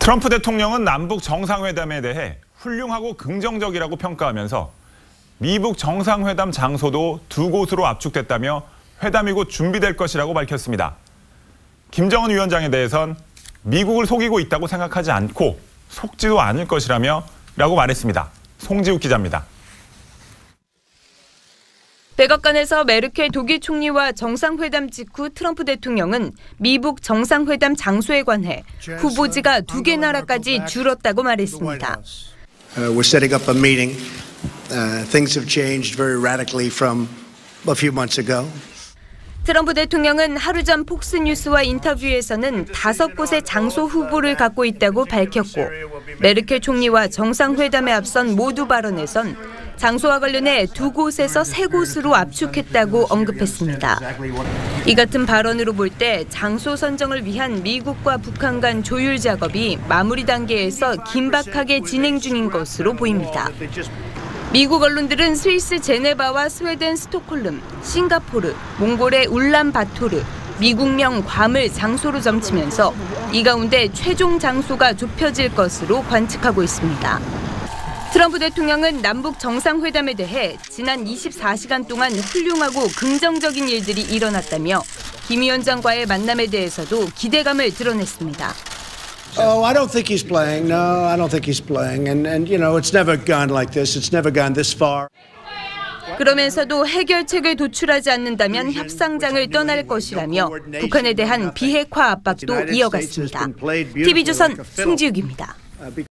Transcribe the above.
트럼프 대통령은 남북 정상회담에 대해 훌륭하고 긍정적이라고 평가하면서 미북 정상회담 장소도 두 곳으로 압축됐다며 회담이 곧 준비될 것이라고 밝혔습니다. 김정은 위원장에 대해선 미국을 속이고 있다고 생각하지 않고 속지도 않을 것이라며 라고 말했습니다. 송지욱 기자입니다. 백악관에서 메르켈 독일 총리와 정상회담 직후 트럼프 대통령은 미북 정상회담 장소에 관해 후보지가 2개 나라까지 줄었다고 말했습니다. We're setting up a meeting. Things have changed very radically from a few months ago. 트럼프 대통령은 하루 전 폭스뉴스와 인터뷰에서는 5곳의 장소 후보를 갖고 있다고 밝혔고 메르켈 총리와 정상회담에 앞선 모두 발언에선 장소와 관련해 2곳에서 3곳으로 압축했다고 언급했습니다. 이 같은 발언으로 볼 때 장소 선정을 위한 미국과 북한 간 조율 작업이 마무리 단계에서 긴박하게 진행 중인 것으로 보입니다. 미국 언론들은 스위스 제네바와 스웨덴 스톡홀름, 싱가포르, 몽골의 울란바토르, 미국령 괌을 장소로 점치면서 이 가운데 최종 장소가 좁혀질 것으로 관측하고 있습니다. 트럼프 대통령은 남북 정상회담에 대해 지난 24시간 동안 훌륭하고 긍정적인 일들이 일어났다며 김 위원장과의 만남에 대해서도 기대감을 드러냈습니다. I don't think he's playing. No, I don't think he's playing. And you know, it's never gone like this. It's never gone this far. 그러면서도 해결책을 도출하지 않는다면 협상장을 떠날 것이라며 북한에 대한 비핵화 압박도 이어갔습니다. TV조선 송지욱입니다.